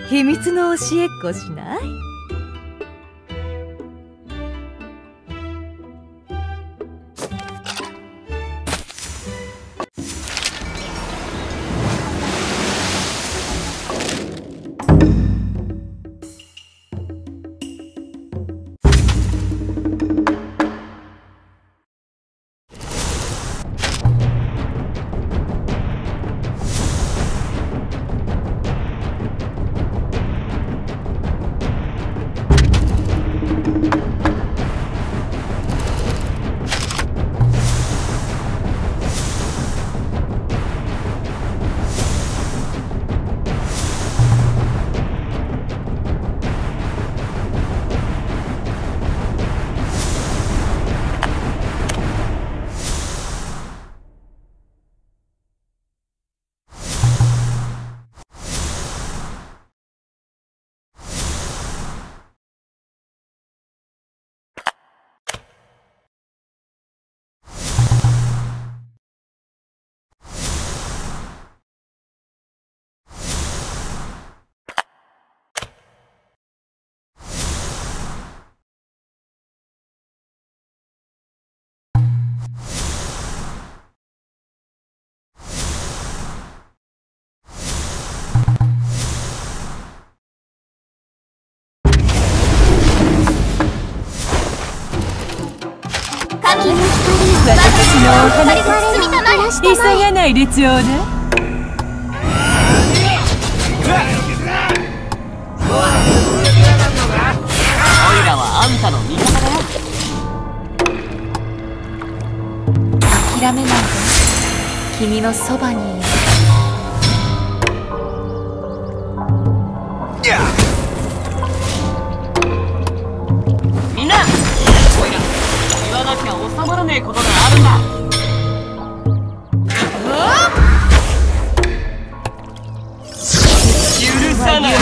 秘密の教えっこしない？私のお話、急がないでちょうだい。オイラはあんたの味方だよ。諦めないで、君のそばにいる。みんな、オイラ言わなきゃ収まらねえことがあるんだ。許さない。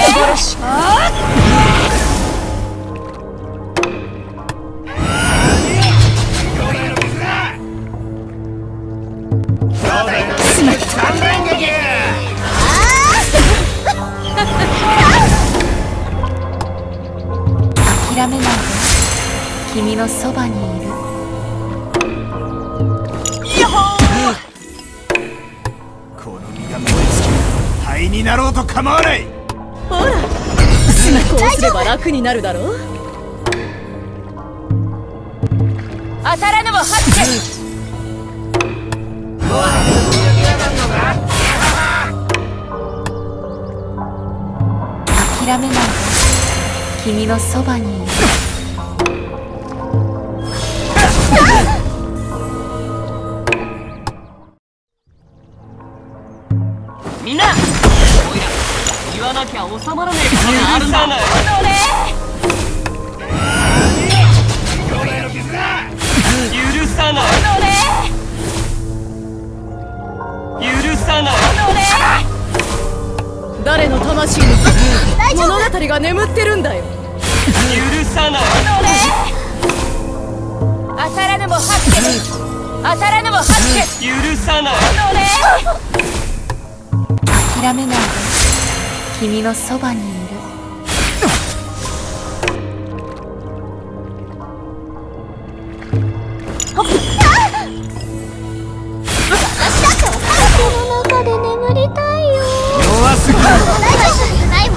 諦めないで、君のそばにいる。 この身が燃え尽き灰になろうと構わない。 ほら、こうすれば楽になるだろう。当たらぬも八手。諦めないで、君のそばにいる。みんな、おいら言わなきゃ収まらねえことがあるんだ。許さない。許さない。誰の魂に物語が眠ってるんだよ。許さない。当たらぬも八手。当たらぬも八手。許さない。諦めないで、君のそばにいる。 私だってこの中で眠りたいよ。 弱すぎる。 大丈夫じゃないわ。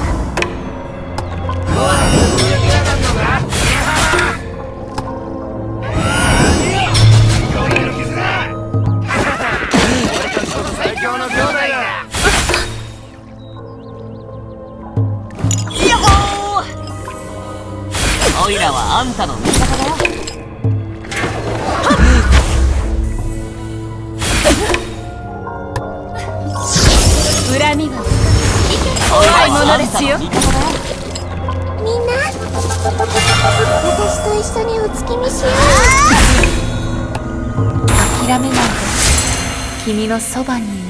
最強の兄弟だ。 オイラはあんたの味方だよ。恨みは怖いものですよ。 みんな、私と一緒にお月見しよう。 諦めないで、君のそばにいる。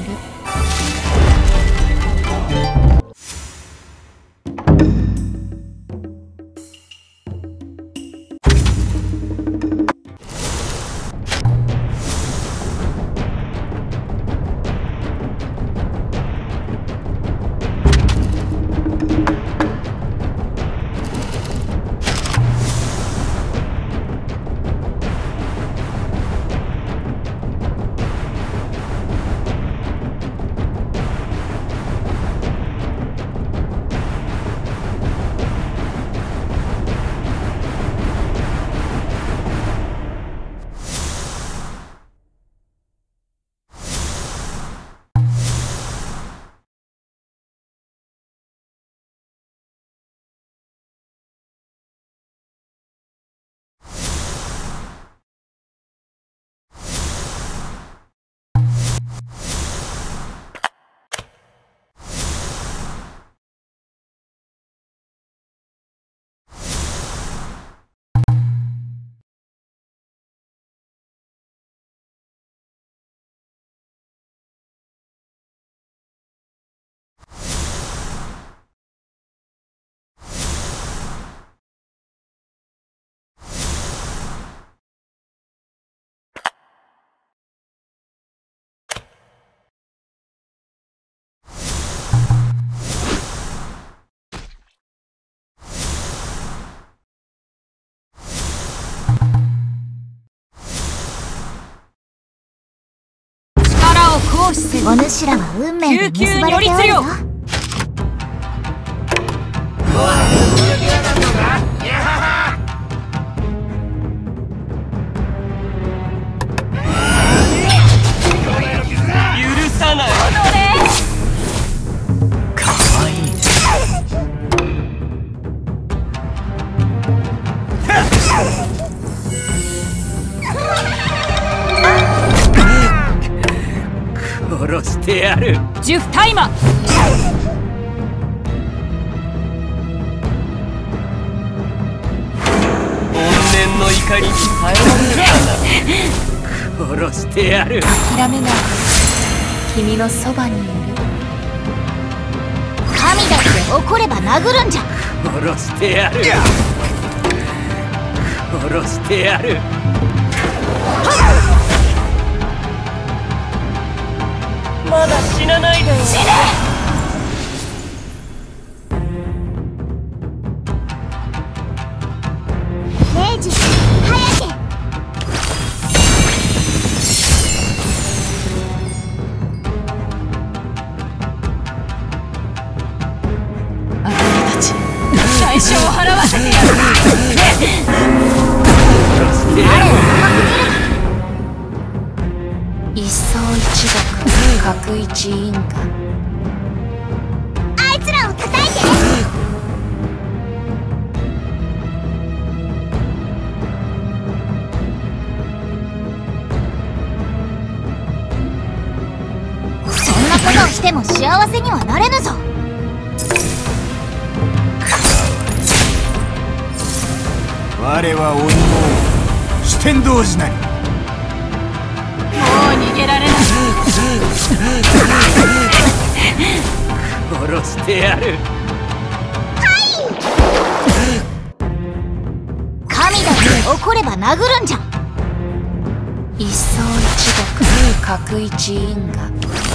行使せよ。 お主らは運命で結ばれておるよ。 許さない。 かわいい。殺してやる。 ジュフタイマ。怨念の怒りに耐えられるかな。 殺してやる。 諦めない。君のそばにいる。神だって怒れば殴るんじゃ。 殺してやる。殺してやる。 まだ死なないでよ。死ね。 明治早け。 あなたたち代償を払わせてやる。 殺してやる。 一層一族各一因果。あいつらを叩いて。そんなことをしても幸せにはなれぬぞ。 我は鬼の四天童子なり。 もう逃げられない。 殺してやる。 神だって怒れば殴るんじゃ。一層一族各一因果。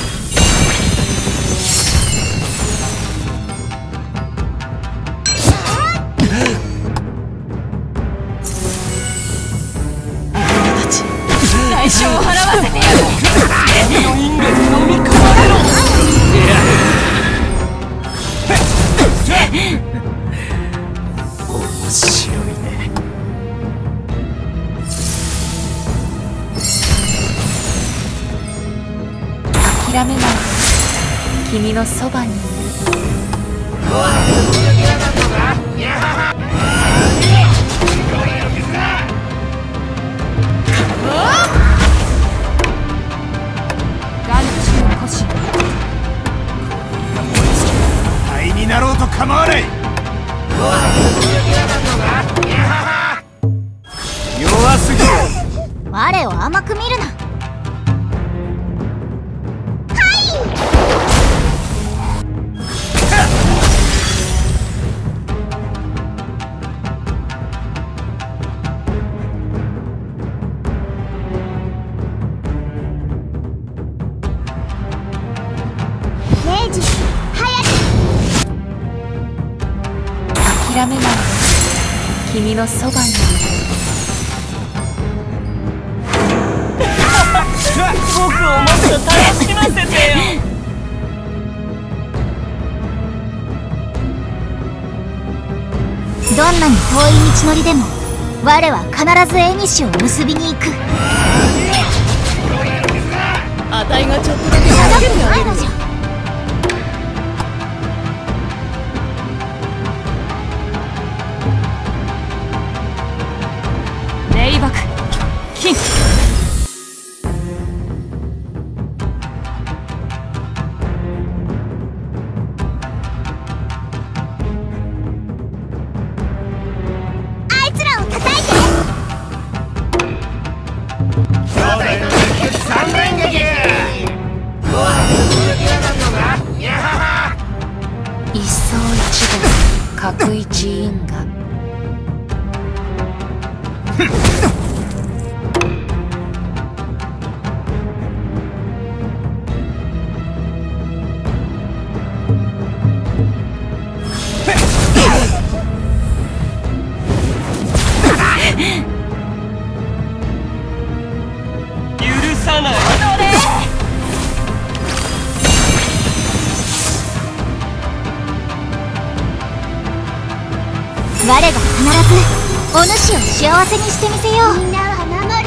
代償を払わせてやる。の因果に飲み込まれろ。 面白いね。 諦めない。君のそばにいる。 灰になろうと構わない。弱すぎる。 我を甘く見るな。明治早く。諦めない。君のそばにいる。 僕をもっと楽しませてよ。 どんなに遠い道のりでも我は必ず縁を結びに行く。 あたいがちょっとだけ助けてあげるのじゃ。レイバク金。 あいつらを叩いて。 三連撃。 一層一族各一因果。 許さない。 我が必ずお主を幸せにしてみせよう。みんなは名乗る。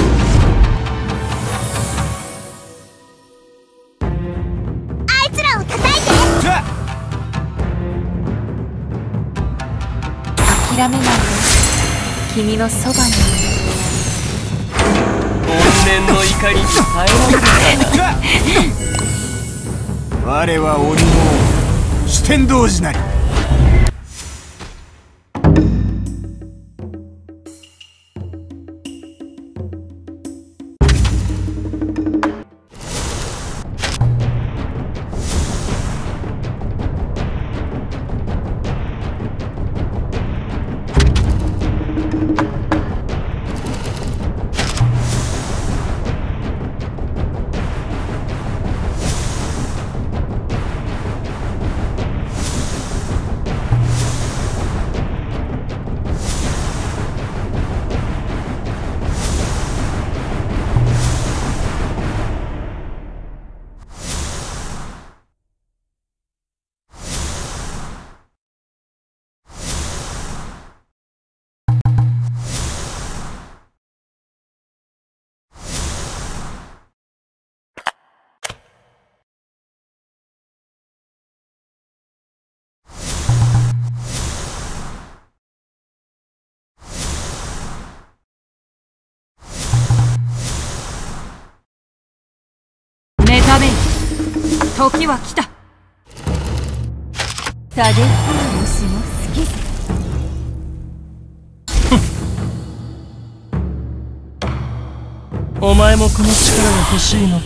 あいつらを叩いて。諦めないで、君のそばにいる。 怨念の怒りに耐えられるか。 我は鬼の四天童子なり。 目覚めよ、時は来た。 タデフー虫も好きぜ。 お前もこの力が欲しいのか。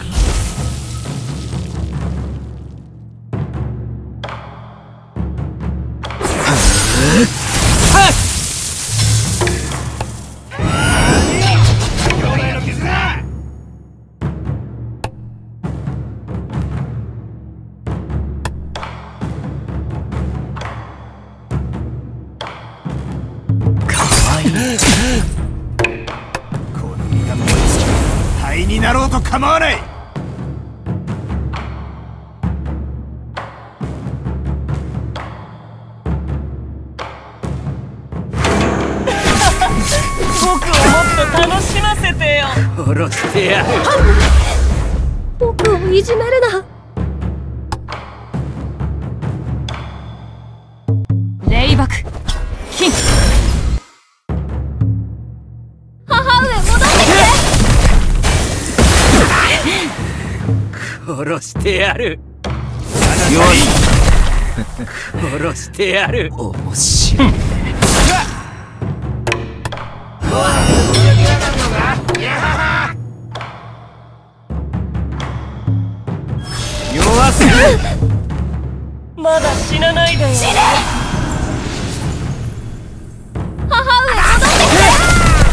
この身が燃え尽き灰になろうと構わない。 僕をもっと楽しませてよ。 殺してやる。 僕をいじめるな。 霊爆金。 母上戻って殺してやる。 弱い。 殺してやる。面白い。 弱すぎる。 まだ死なないでよ。死ね。 母上戻ってきて。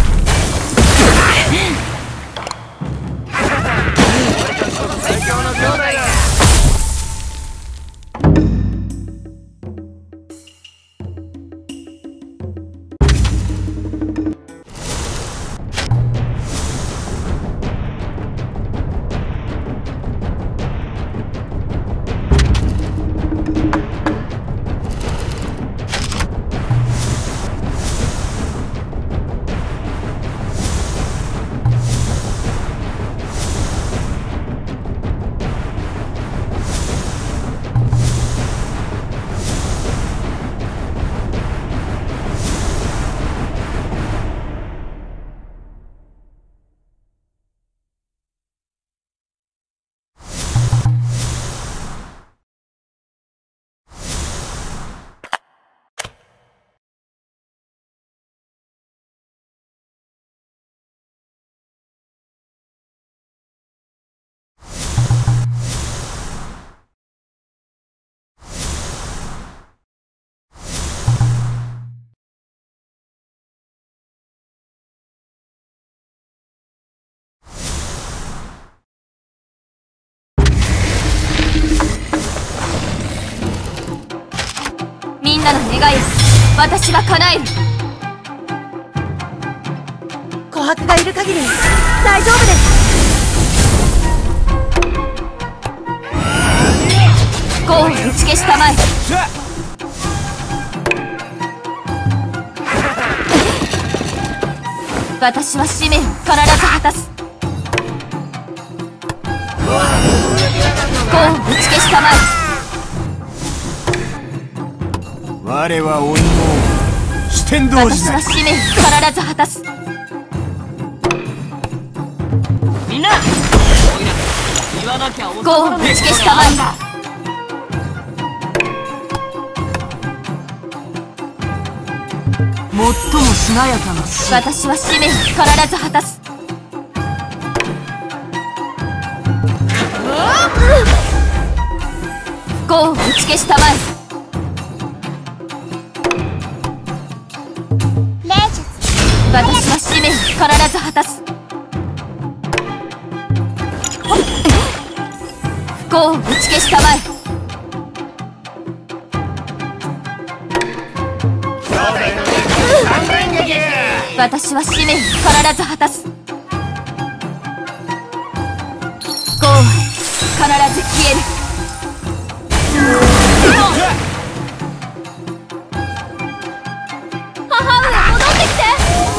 みんなの願いを私は叶える。琥珀がいる限り大丈夫です。功を打ち消したまえ。 私は使命を必ず果たす。功を打ち消したまえ。 我は鬼の四天童子なり。 私は使命を必ず果たす。 みんなおいら言わなきゃ収まらないことがあるんだ。最もしなやかな死。 私は使命を必ず果たす。功を打ち消したまえ。私は使命を必ず果たす。功を打ち消したまえ。私は使命を必ず果たす。功は必ず消える。母上戻ってきて。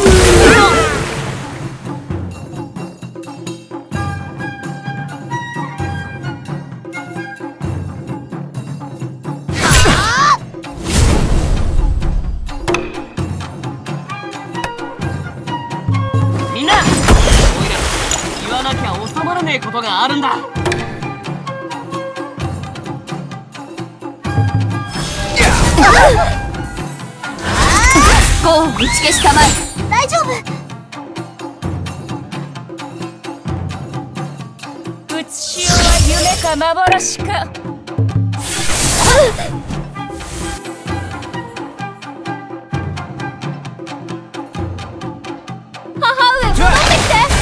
みんなおいら言わなきゃ収まらねえことがあるんだ。 功を打ち消したまえ。大丈夫。 うつしおは夢か幻か。 母上戻ってきて。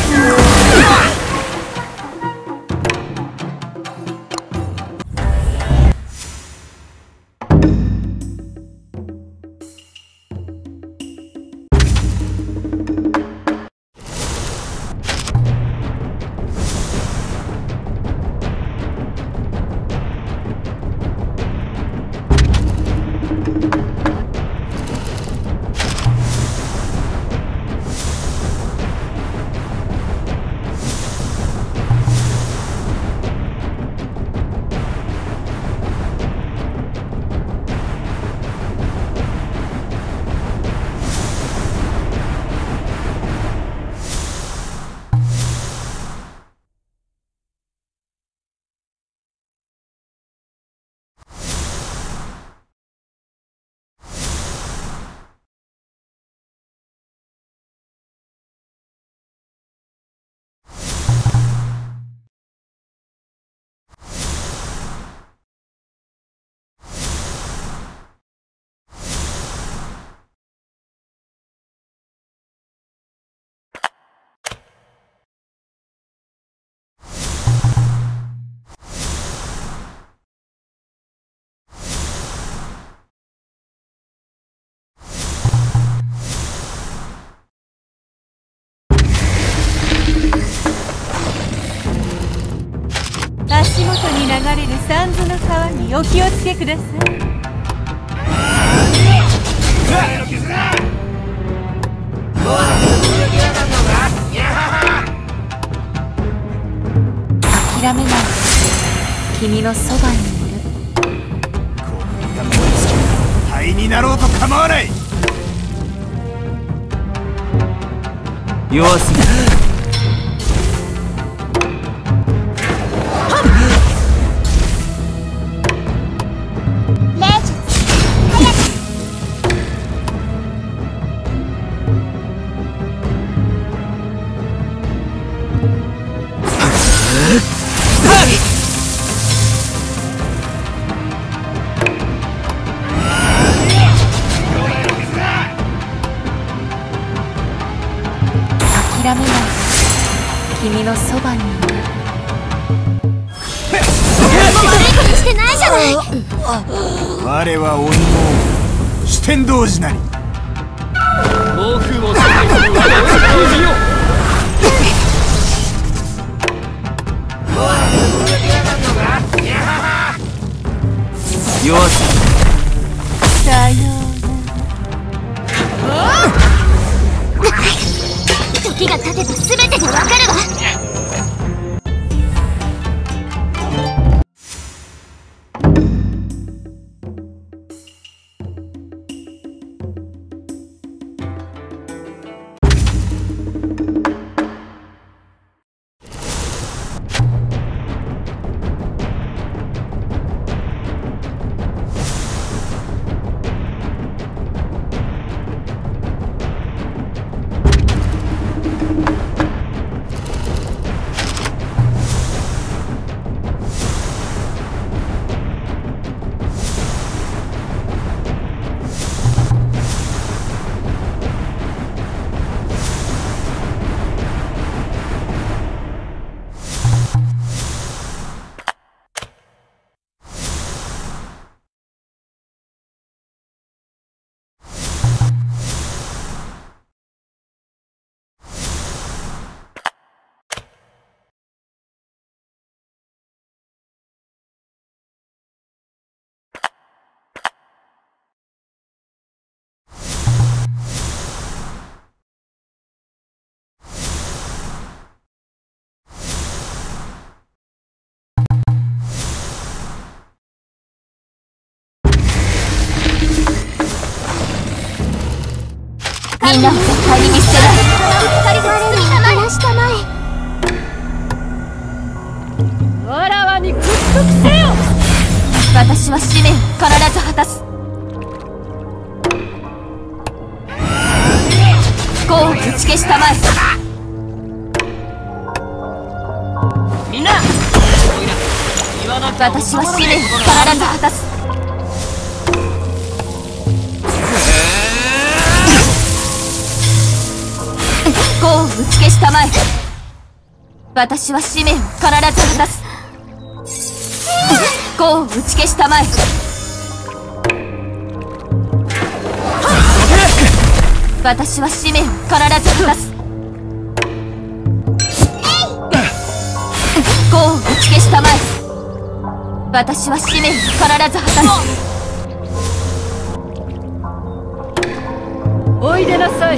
足元に流れる三途の川にお気をつけください。 諦めないで。君のそばにいる。 この身が燃え尽き灰になろうと構わない。 弱すぎる。 諦めないで。君のそばにいる。悪いことしてないじゃない。 我は鬼の四天童子なり。 暴風を支配する我が封じよ。弱すぎる。 さようなら。 時が経てば全てがわかるわ。みんなを絶対に見捨てない。我に照らしたまえ。 わらわに屈服せよ。 私は使命を必ず果たす。功を打ち消したまえ。 みんな、おいら言わなきゃ私は使命を必ず果たす。功を打ち消したまえ。私は使命を必ず果たす。功を打ち消したまえ。私は使命を必ず果たす。功を打ち消したまえ。私は使命を必ず果たす。 おいでなさい。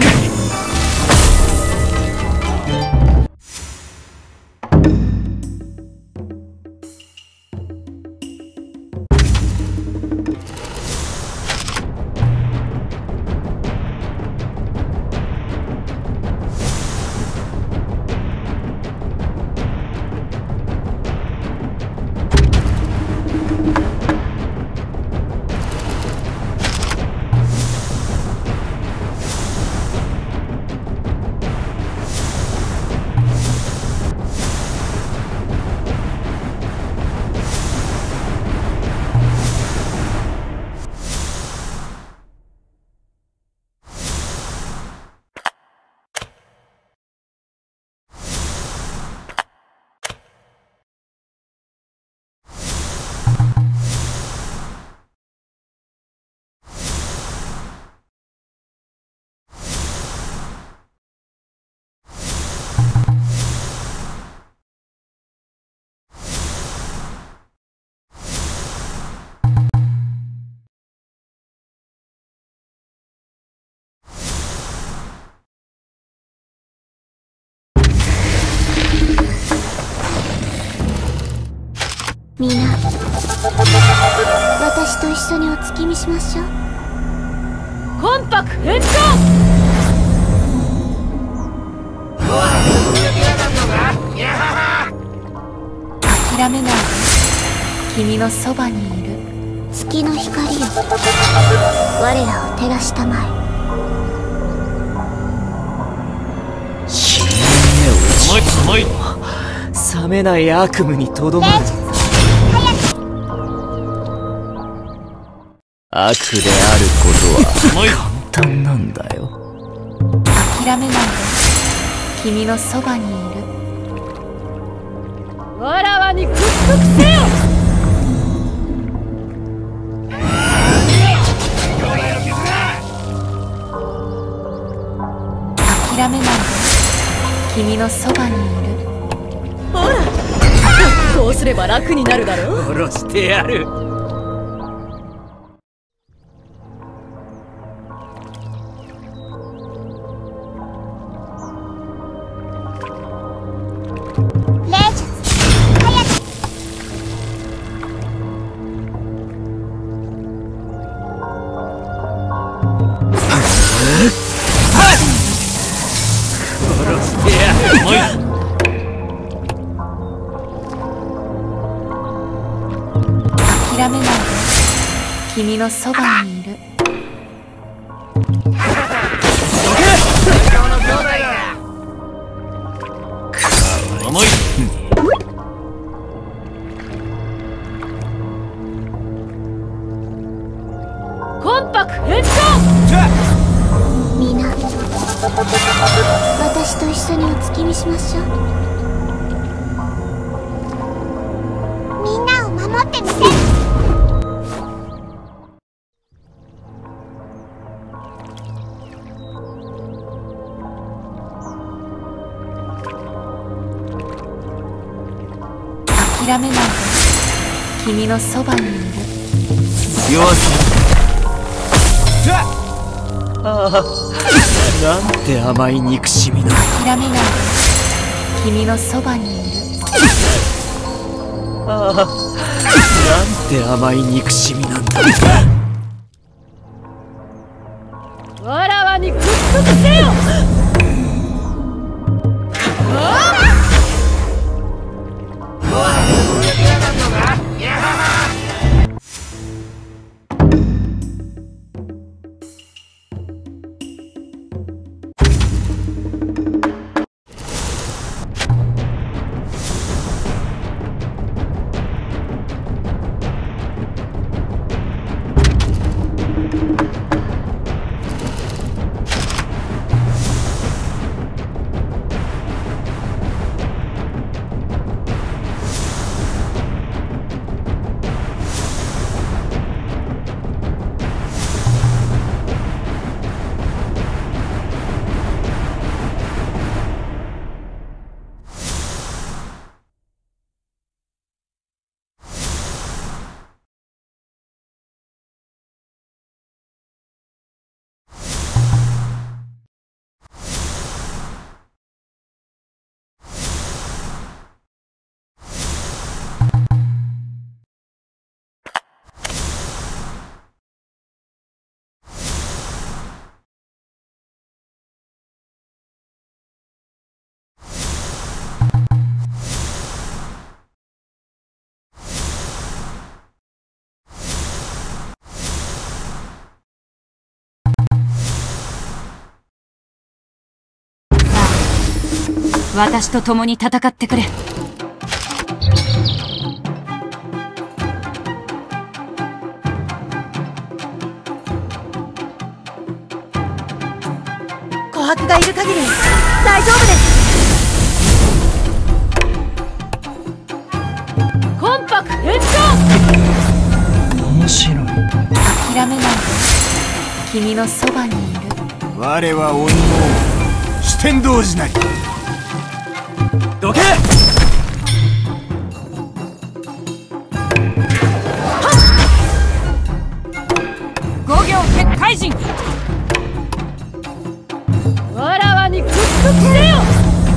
みんな、私と一緒にお月見しましょう。 魂魄返上。諦めないで。君のそばにいる。 月の光よ、我らを照らしたまえ。 甘い冷めない悪夢にとどまる。悪であることは簡単なんだよ。 諦めないで。君のそばにいる。わらわに屈服せよ。諦めないで。君のそばにいる。ほら、こうすれば楽になるだろう。 殺してやる。 君のそばにいる。 重い。 魂魄変装。 みんな、私と一緒にお月見しましょう。みんなを守ってみて。諦めないで、君のそばにいる。 弱すああ、なんて甘い憎しみだ。 諦めないで、君のそばにいる。 ああ、なんて甘い憎しみなんだ。 わらわに屈服せよ。 私と共に戦ってくれ。琥珀がいる限り大丈夫です。魂魄変装。 面白い。 諦めないで、君のそばにいる。 我は鬼の四天童子なり。 どけ。 五行結界人。わらわに屈服せよ。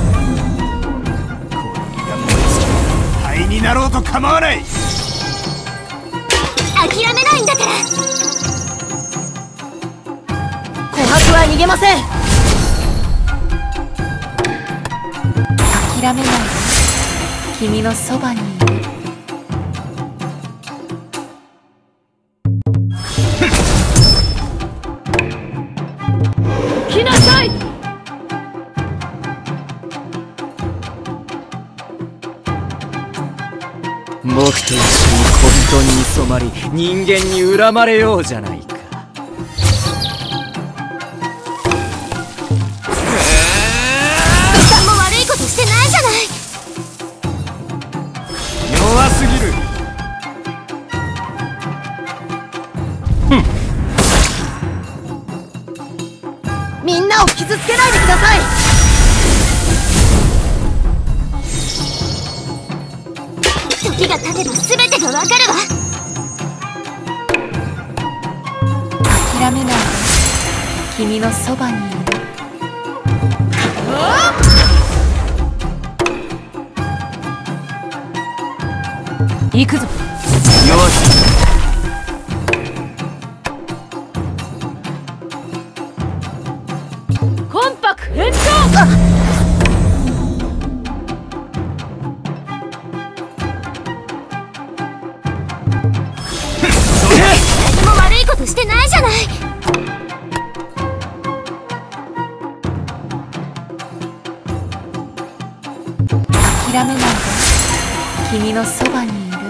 この身が燃え尽き灰になろうと構わない。 諦めないんだから。 琥珀は逃げません。 諦めないで、君のそばにいる。 来なさい。 僕と一緒に混沌に染まり人間に恨まれようじゃないか。 さんも悪いことしてないじゃない。 弱すぎる。 みんなを傷つけないでください。 時が経てば全てがわかるわ。諦めないで、君のそばにいる。 行くぞ。 弱す魂魄変装。 誰もしてないじゃない。諦めないで、君のそばにいる。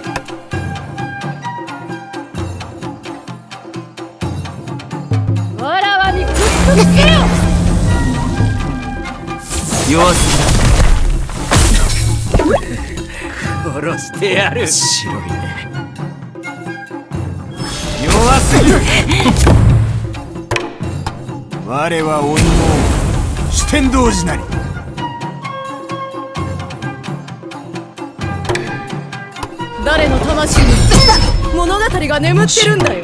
わらわにくっつけよ。 弱すぎだ。殺してやる。白いね。 弱すぎる。我は鬼の四天童子なり。 誰の魂に物語が眠ってるんだよ。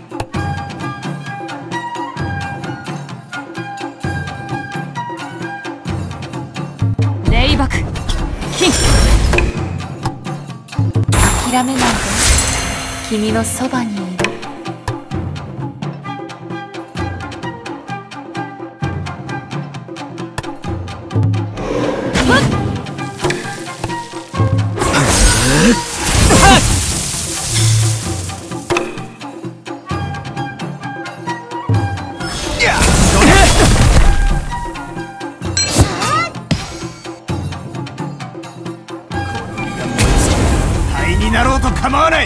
レイバク金。 諦めないで、君のそばにいる。 灰になろうと構わない。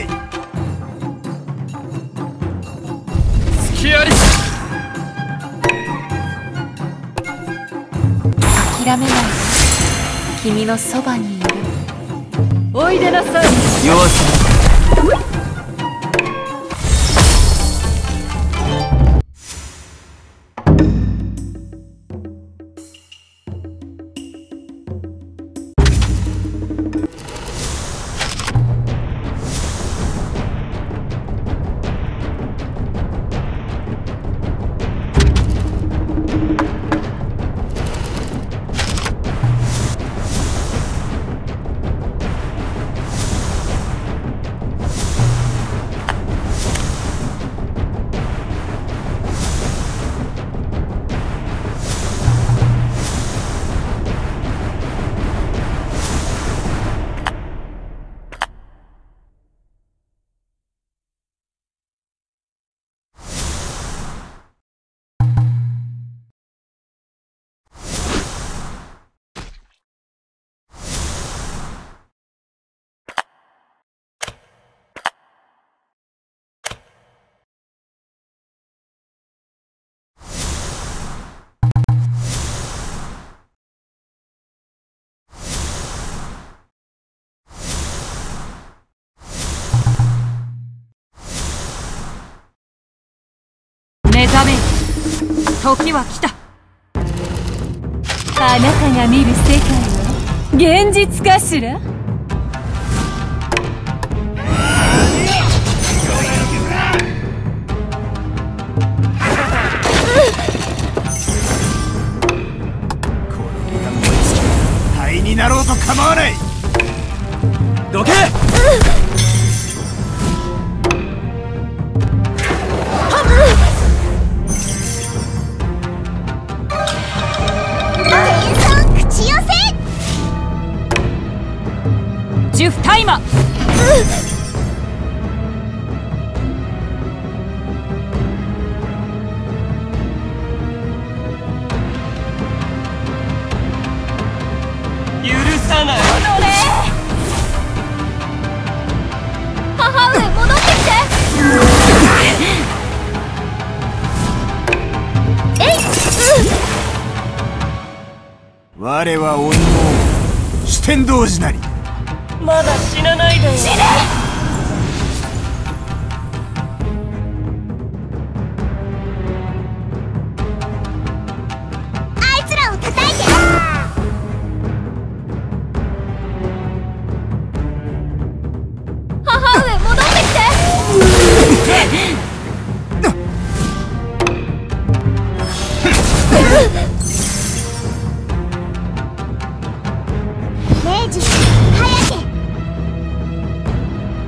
隙あり。 諦めないで、君のそばにいる。 おいでなさい。 弱すぎだ。 目覚めよ、時は来た。 あなたが見る世界は現実かしら。 灰になろうと構わない。 どけ。 ジュフタイマ。許さない。 母上、戻ってきて。 我は鬼の四天童子なり。 まだ死なないでよ。死ね。 あいつらを叩いて。母上、戻ってきて。明治、早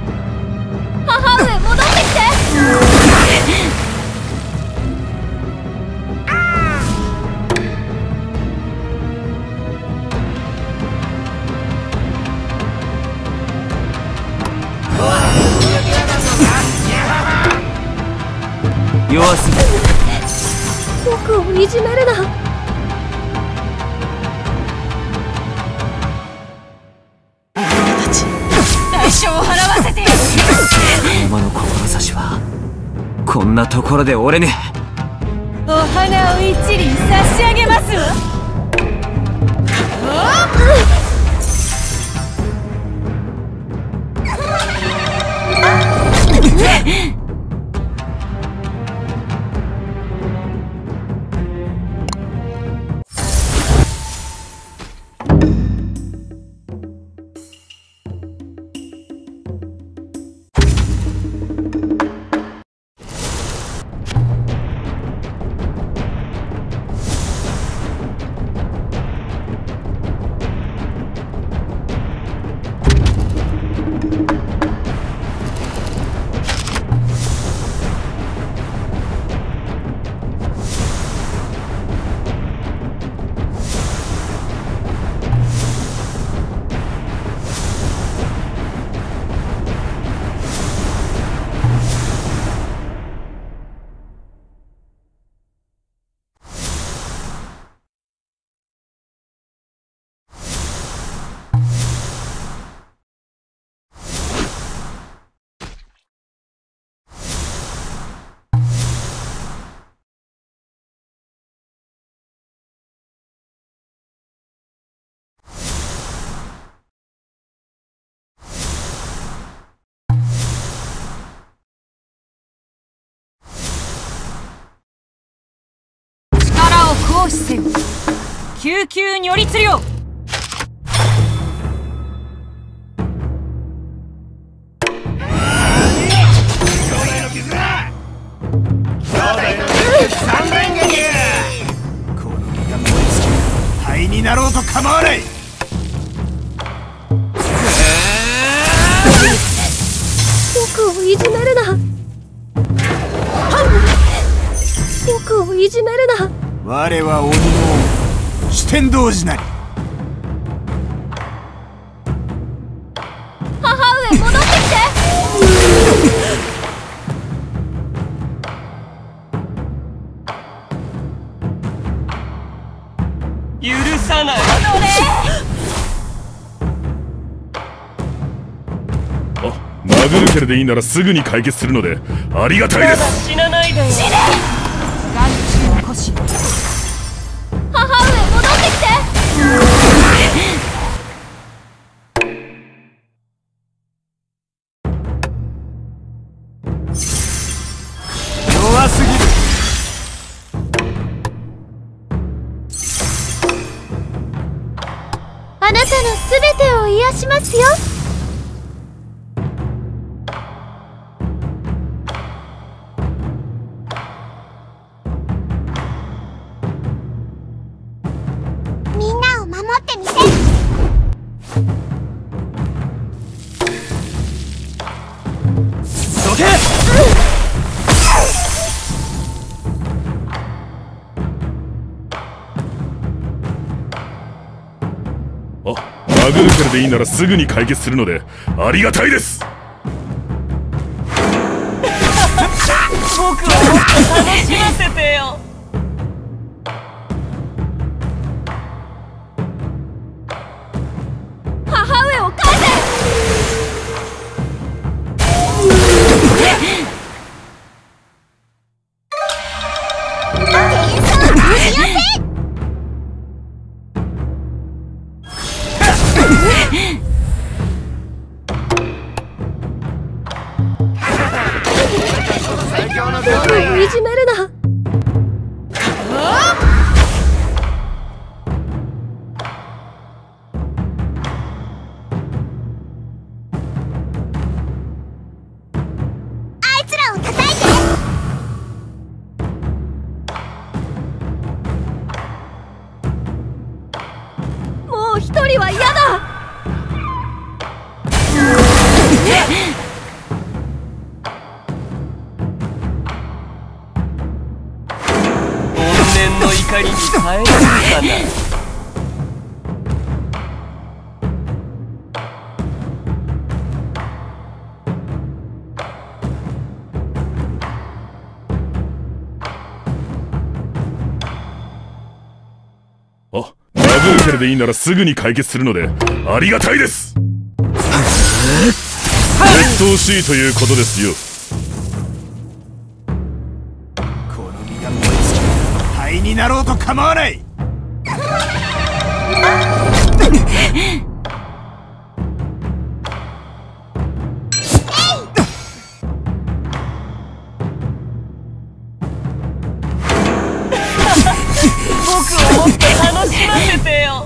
弱すぎる。 僕をいじめるな。 代償を払わせてやる。 このままの志はこんなところで折れねえ。 お花を一輪差し上げますわ。 行使せよ。救急如律令。 この身が燃え尽き灰になろうと構わない。 僕をいじめるな。僕をいじめるな。 我は鬼の四天童子なり。 母上戻ってきて。 許さない。 殴るけれでいいならすぐに解決するのでありがたいです。 死なないでよ。死ね。眼中を起こし。 母上戻ってきて。 弱すぎる。 あなたのすべてを癒しますよ。みんなを守ってみせ。 どけ。 殴るけれでいいならすぐに解決するのでありがたいです。 僕をもっと楽しませてよ。 母上を返せ。僕をいじめるな。 あいつらを叩いて。 もう一人は嫌だ。 怨念の怒りに耐えられるかな。 あ、殴るけれでいいならすぐに解決するのでありがたいです。鬱陶しいということですよ。 この身が燃え尽き灰になろうと構わない。 僕をもっと楽しませてよ。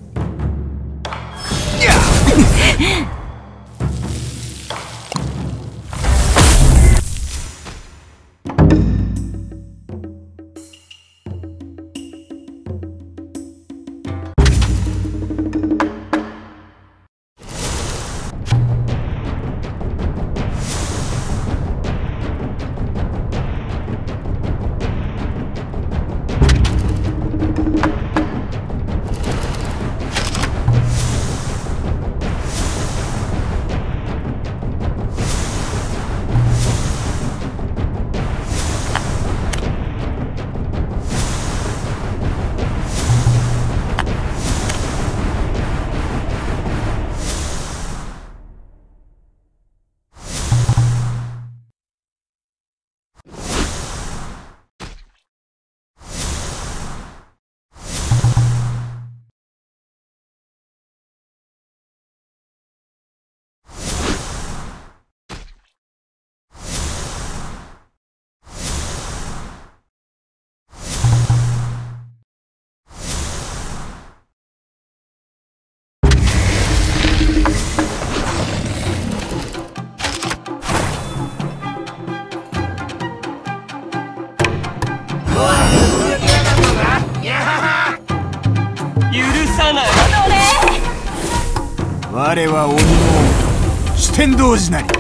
我は鬼の王四天童子なり。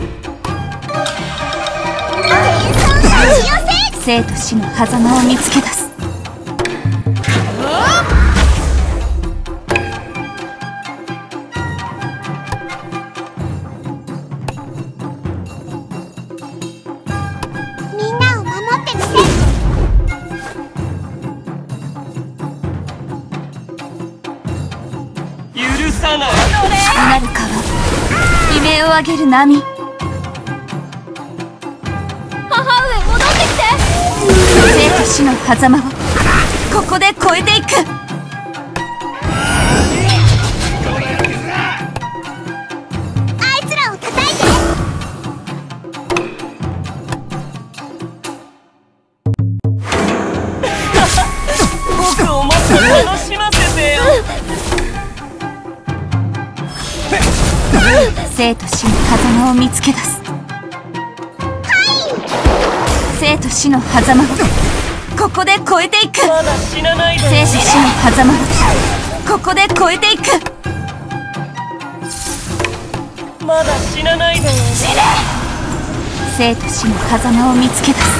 生と死の狭間を見つけ出す。みんなを守ってみて。 許さない。 なる川、悲鳴を上げる波。母上、戻ってきて。生と死の狭間をここで越えていく。あいつらを叩いて。 僕をもっと楽しませてよ。 生と死の狭間を見つけ出す。生と死の狭間をここで越えていく。 まだ死なないで。 生と死の狭間をここで越えていく。 まだ死なないで。 生と死の狭間を見つけ出す。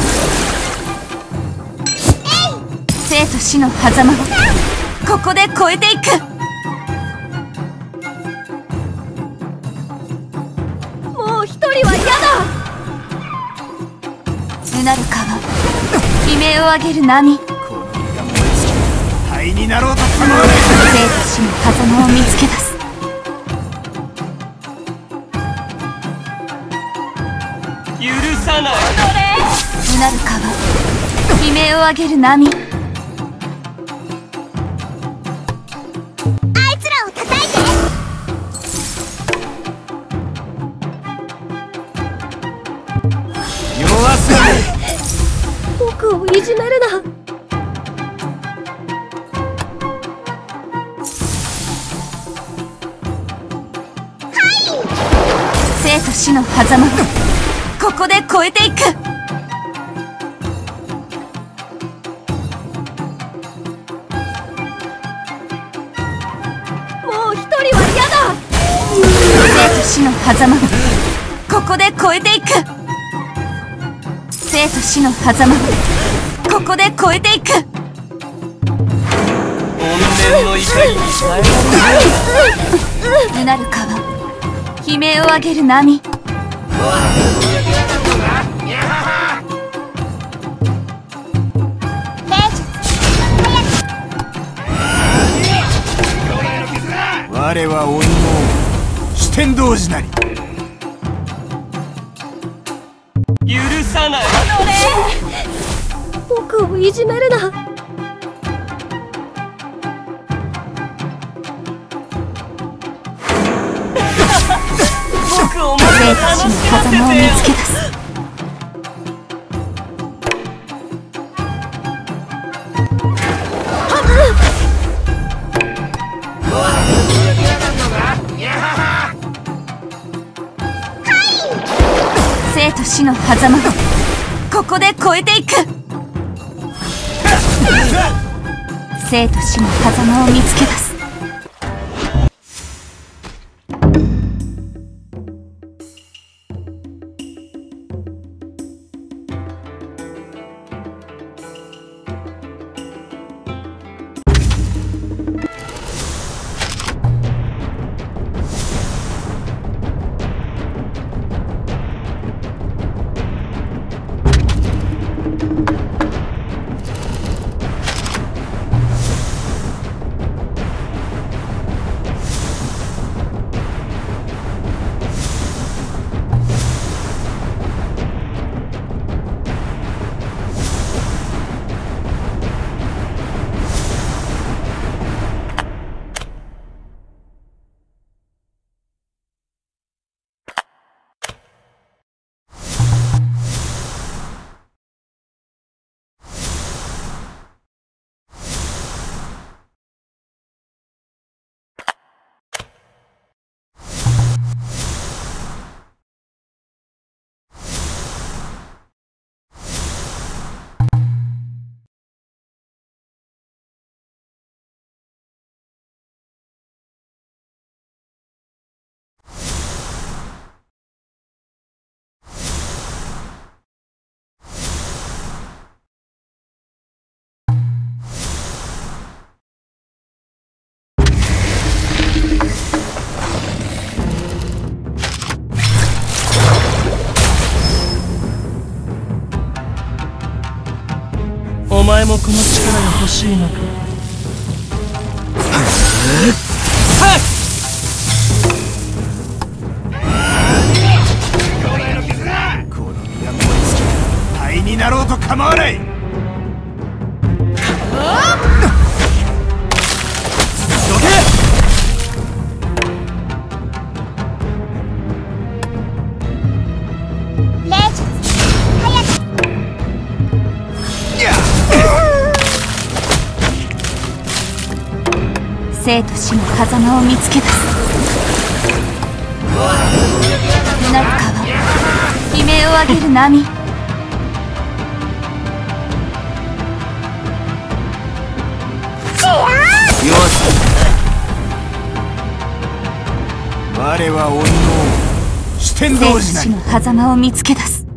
生と死の狭間をここで越えていく。もう一人は嫌だ。うなる川、悲鳴を上げる波。 この身が燃え尽き灰になろうと構わない。 生と死の狭間を見つけ出す。 許さない。 うなる川、悲鳴を上げる波。あいつらを叩いて。 弱すぎる。 僕をいじめるな。 生と死の狭間をここで越えていく。もう一人は嫌だ。生と死の狭間をここで越えていく。生と死の狭間をここで越えていく。 怨念の怒りに耐えられない。 うなる川、悲鳴を上げる波。 我は鬼の四天童子なり。 許さない。 僕をいじめるな。 僕をまだ聖楽地のしませ狭間を見てつけ出す。生と死の狭間をここで越えていく。生と死の狭間を見つけ出す。 お前もこの力が欲しいのか。 この身が燃え尽き灰になろうと構わない。どけ。 生と死の狭間を見つけ出す。うなる川、悲鳴を上げる波。 我は鬼の四天生と童子なり。 死の狭間を見つけ出す。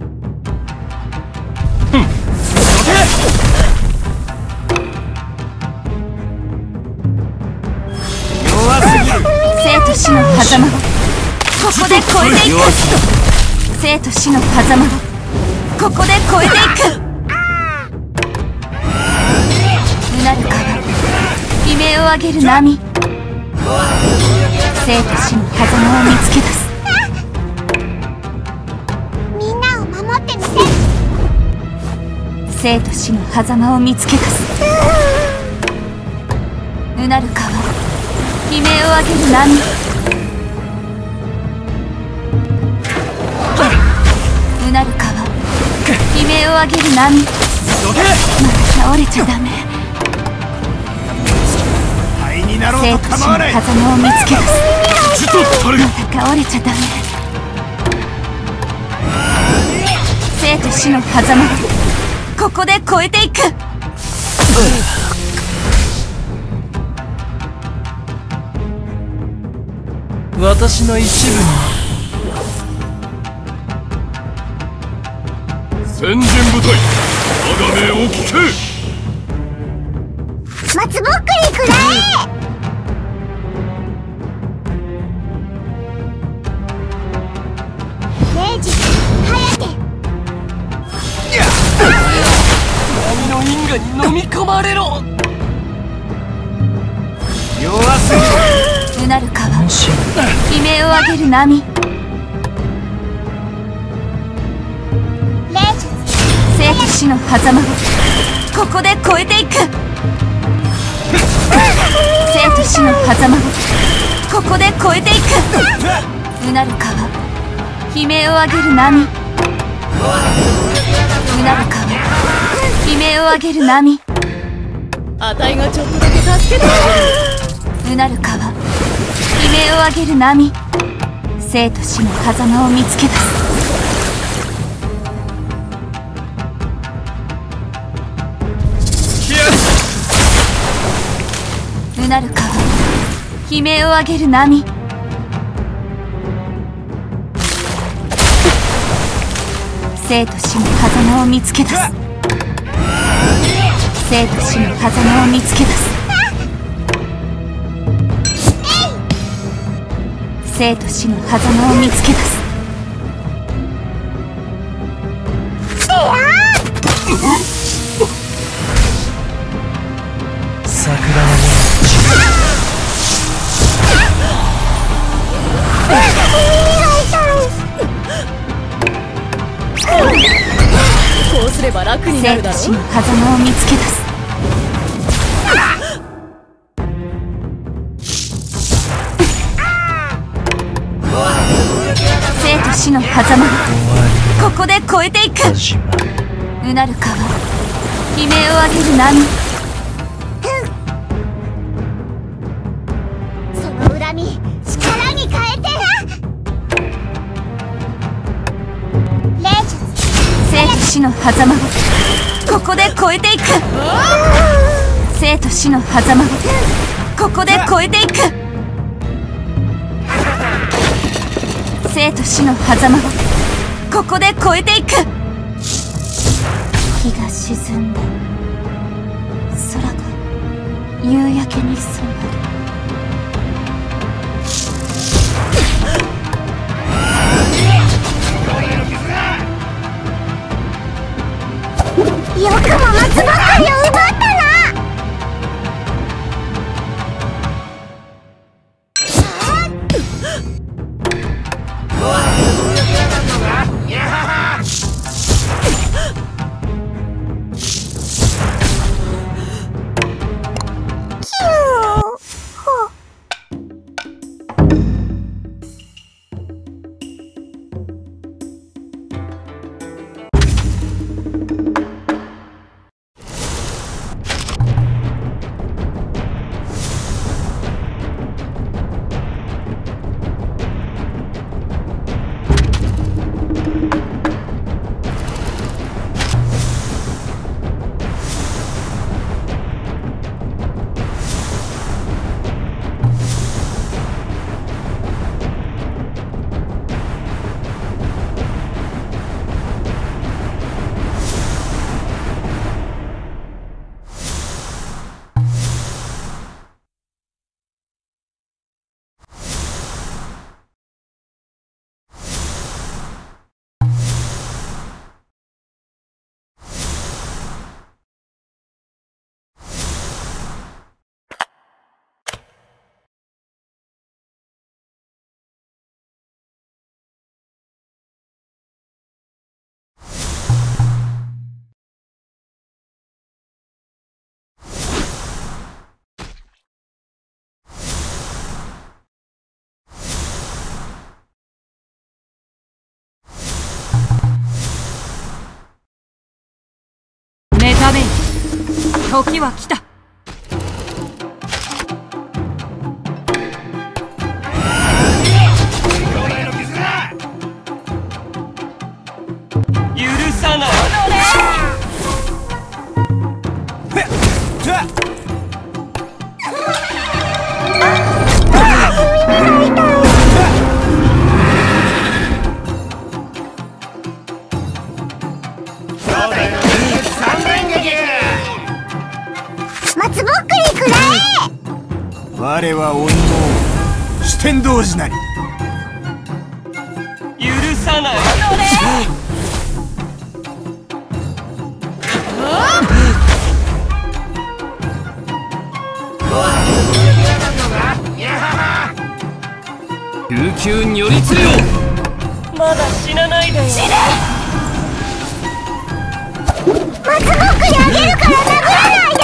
生と死の狭間をここで越えていく。生と死の狭間をここで越えていく。うなる川、悲鳴を上げる波。生と死の狭間を見つけ出す。みんなを守ってみて。生と死の狭間を見つけ出す。うなる川、悲鳴を上げる波。うなる川、悲鳴を上げる波。また倒れちゃダメ。 灰になろ生と死のうと構わない。 狭間を見つけ出す。また倒れちゃダメ。生と死の狭間をここで越えていく。 私の一部に先陣部隊我が命を聞け。 松ぼっくりくらえ。明治颯。 闇の因果に飲み込まれろ。 弱すぎる。 ううなる川悲鳴を上げる波生と死の狭間をここで越えていく生と死の狭間をここで越えていくうなる川悲鳴を上げる波うなる川悲鳴を上げる波あたいがちょっとだけ助けてあげる。 うなる川悲鳴を上げる波生と死の狭間を見つけ出すうなる川悲鳴を上げる波生と死の狭間を見つけ出す生と死の狭間を見つけ出す生と死の狭間を見つけ出す桜のこうすれば楽になるだろう。 生と死の狭間を見つけ出す生と死の狭間をここで越えていくうなる川悲鳴を上げる波その恨み力に変えて生と死の狭間をここで越えていく生と死の狭間をここで越えていく生と死の狭間をここで越えていく日が沈んで空が夕焼けに染まるよくも松ばっかりを奪ったな。 メタベイ時は来た許さない松ぼっくりくらえ。 我は鬼の四天童子なり許さない悠久に寄り連れよ。 まだ死なないでよ。 松ぼっくりあげるから殴らないで。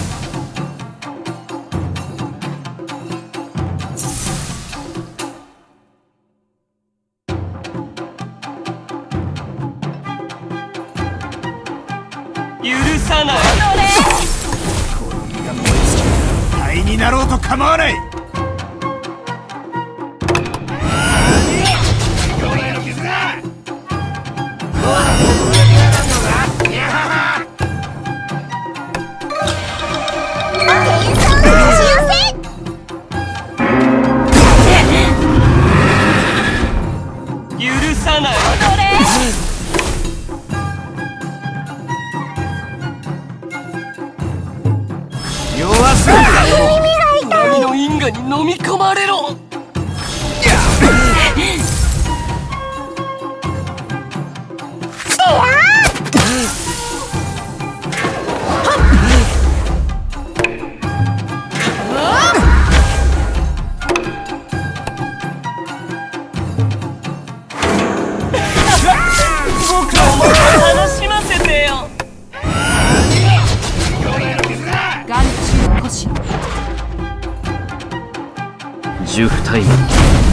許さない。 この身が燃え尽き灰になろうと構わない。 許さない。 弱すぎるだろ。 波の因果に飲み込まれろ。僕をもっと楽しませてよ。 眼中古紙 10体